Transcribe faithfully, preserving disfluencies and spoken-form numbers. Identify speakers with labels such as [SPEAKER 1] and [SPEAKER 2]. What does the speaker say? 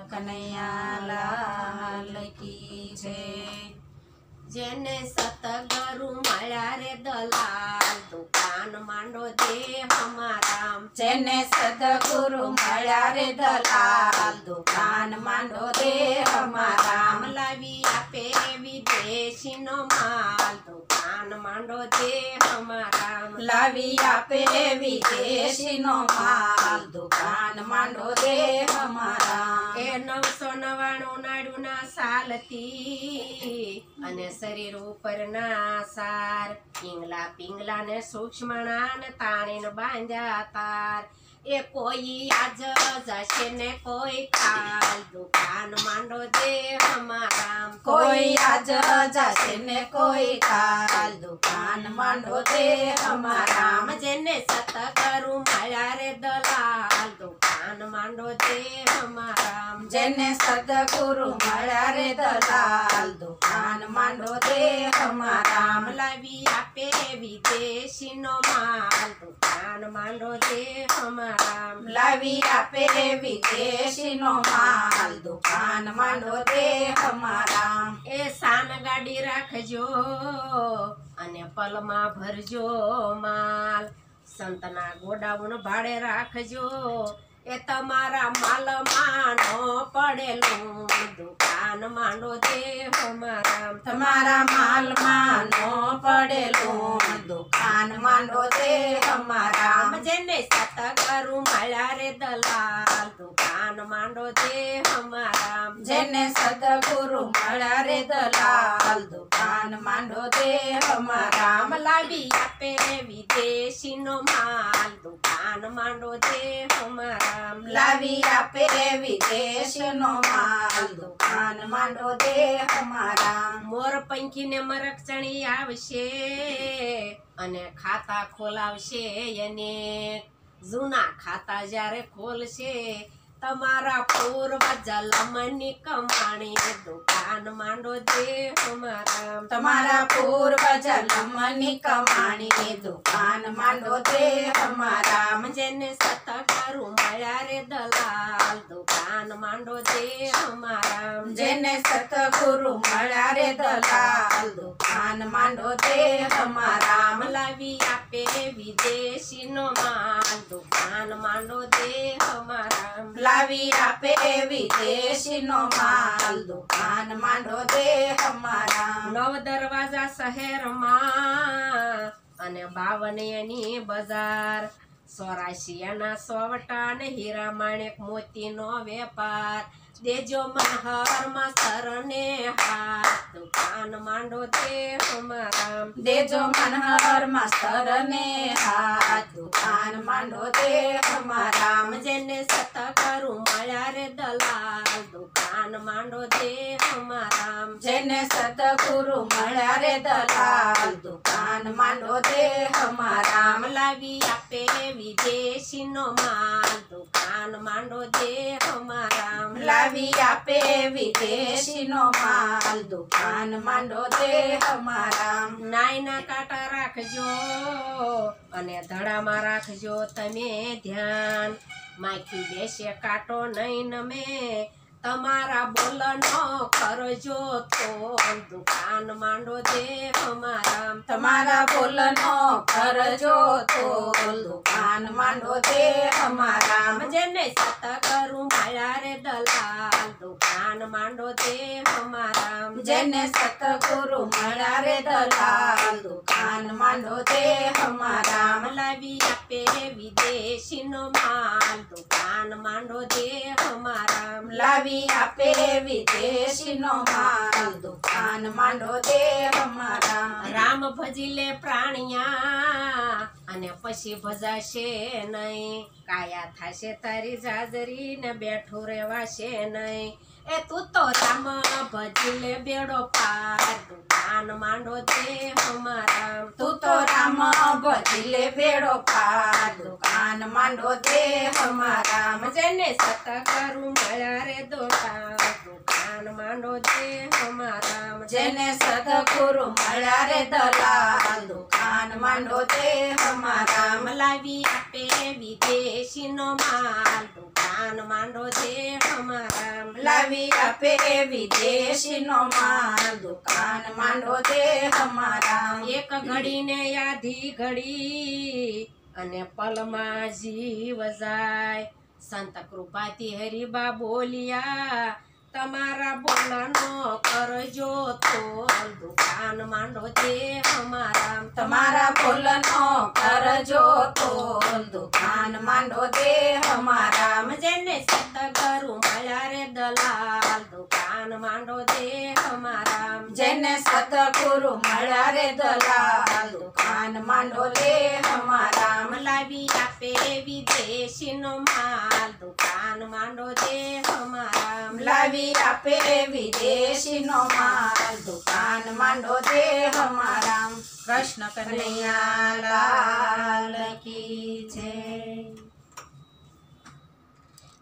[SPEAKER 1] કનૈયા લાલ કી જય। જેને સતગુરુ મળ્યા રે દલાલ દુકાન માંડો દે હમારામ।
[SPEAKER 2] જેને સદગુરુ મળ્યા રે દલાલ દુકાન માંડો દે હમારામ।
[SPEAKER 1] લાવી આપે વિદેશી નો માલ દુકાન માંડો દે હમારામ।
[SPEAKER 2] લાવી આપે વિદેશી નો માલ દુકાન માંડો દે હમારામ।
[SPEAKER 1] એ નવસો નવાણું નાડું ના સાલથી અને શરીર ઉપર ના સાર પિંગલા પિંગલા ને સૂક્ષ્મણા ને તાણીને બાંધ્યા તાર। એ કોઈ આજ જશે ને કોઈ કાલ દુકાન માંડો દે હમારામ।
[SPEAKER 2] કોઈ આજ જશે ને કોઈ કાલ દુકાન માંડો દે હમારામ।
[SPEAKER 1] જેને સતગુરુ મળ્યા રે દલાલ દુકાન માંડો દે હમારામ।
[SPEAKER 2] જેને સદગુરુ મળ્યા રે દલાલ દુકાન માંડો દે હમારામ।
[SPEAKER 1] લાવી આપે વિદેશી નો માલ દુકાન માંડો દે હમારામ।
[SPEAKER 2] લાવી આપે વિદેશી નો માલ દુકાન માંડો દે હમારામ।
[SPEAKER 1] એ સાન ગાડી રાખજો અને પલમાં ભરજો માલ સંતના ગોડાઉન ભાડે રાખજો। એ તમારા માલમાં નો પડેલું દુકાન માંડો દે હમારામ।
[SPEAKER 2] તમારા માલમાં નો પડેલું દુકાન માંડો દે હમારામ।
[SPEAKER 1] જેને સતગુરુ મળ્યા રે દલાલ દુકાન માંડો દે હમારામ।
[SPEAKER 2] જેને સદગુરુ મળ્યા રે દલાલ દુકાન માંડો દે હમારામ।
[SPEAKER 1] લાવી આપે વિદેશી નો માલ દુકાન માંડો દે હમારામ।
[SPEAKER 2] લાવી આપે વિદેશી નો માલ દુકાન માંડો દે હમારામ।
[SPEAKER 1] મોર પંખી ને મરક ચણી આવશે અને ખાતા ખોલાવશે એને જૂના ખાતા જ્યારે ખોલશે તમારા પૂર્વ જલમની કમાણી દુકાન માંડો દે હમારામ।
[SPEAKER 2] તમારા પૂર્વ જન્મની કમાણી દુકાન માંડો દે હમારામ।
[SPEAKER 1] જેને સતગુરુ મળ્યા રે દલાલ દુકાન માંડો દે હમારામ।
[SPEAKER 2] જેને સતગુરુ મળ્યા રે દલાલ દુકાન માંડો દે હમારામ।
[SPEAKER 1] લાવી આપે વિદેશી નો માલ દુકાન માંડો દે હમારામ।
[SPEAKER 2] લાવી આપે વિદેશી નો માલ દુકાન માંડો દે હમારામ।
[SPEAKER 1] નવ દરવાજા શહેરમાં અને બાવન એની બજાર ચોરાશિયાના સોવટા ને હીરા માણેક મોતી નો વેપાર દેજો મનહર માં સરને હાથ દુકાન માંડો દે હમારામ।
[SPEAKER 2] દેજો મનહર માસ્તર ને હાથ દુકાન માંડો દે હમારામ।
[SPEAKER 1] જેને સતગુરુ મળ્યા રે દલાલ દુકાન માંડો દે હમારામ।
[SPEAKER 2] જેને સદગુરુ મળ્યા રે દલાલ દુકાન માંડો દે હમારામ।
[SPEAKER 1] લાવી આપે વિદેશી નો માલ દુકાન માંડો દે હમારામ।
[SPEAKER 2] લાવી આપે વિદેશી નો માલ દુકાન માંડો દે હમારામ।
[SPEAKER 1] નાઈના કાંટા રાખજો અને ધડામાં રાખજો તમે ધ્યાન માખ્યું બેસે કાંટો નહીં નમે તમારા બોલનો કરજો તો દુકાન માંડો દે હમારામ।
[SPEAKER 2] તમારા બોલનો કરજો તો દુકાન માંડો દે હમારામ।
[SPEAKER 1] જેને સતગુરુ મળ્યા રે દલાલ દુકાન માંડો દે હમારામ।
[SPEAKER 2] જેને સતગુરુ મળ્યા રે દલાલ દુકાન માંડો દે હમારામ।
[SPEAKER 1] લાવી આપે વિદેશી નો માલ દુકાન માંડો દે હમારામ।
[SPEAKER 2] લાવી આપે વિદેશી નો માલ દુકાન માંડો દે હમારામ।
[SPEAKER 1] રામ ભજી લે પ્રાણિયા અને પછી ભજાશે નહીં કાયા થાશે તારી જાજરી ને બેઠું રેવાશે નહીં। એ તું તો રામ ભજી લે બેડો પાર દુકાન માંડો દે હમારામ।
[SPEAKER 2] તું તો રામ ભજી લે બેડો પાર દુકાન માંડો દે હમારામ।
[SPEAKER 1] જેને સતગુરુ મળ્યા રે દોતા દુકાન માંડો માંડો દેહમાં રામ
[SPEAKER 2] જેને સદગુરુ મળ્યા રે દલાલ દુકાન માંડો દેહમાં રામ
[SPEAKER 1] લાવી આપે વિદેશીનો માલ દુકાન માંડો દેહમાં રામ
[SPEAKER 2] લાવી આપે વિદેશીનો માલ દુકાન માંડો દેહમાં રામ
[SPEAKER 1] એક ઘડીને યાધી ઘડી અને પલમાં જીવ જાય સંત કૃપાથી હરિબા બોલ્યા તમારા બોલાનો કરજો તોલ દુકાન માંડો દેહમાં રામ
[SPEAKER 2] તમારા બોલનો કરજો તોલ દુકાન માંડો દેહમાં રામ
[SPEAKER 1] જેને સતગુરુ મળ્યા રે દલાલ દુકાન માંડો દેહમાં રામ
[SPEAKER 2] જેને સતગુરુ મળ્યા રે દલાલ દુકાન માંડો દેહમાં રામ
[SPEAKER 1] લાવી આપે વિદેશીનો માલ દુકાન માંડો દેહમાં રામ
[SPEAKER 2] લાવી આપે વિદેશીનો માલ દુકાન માંડો દેહમાં રામ કૃષ્ણ કનૈયા લાલ કી જય.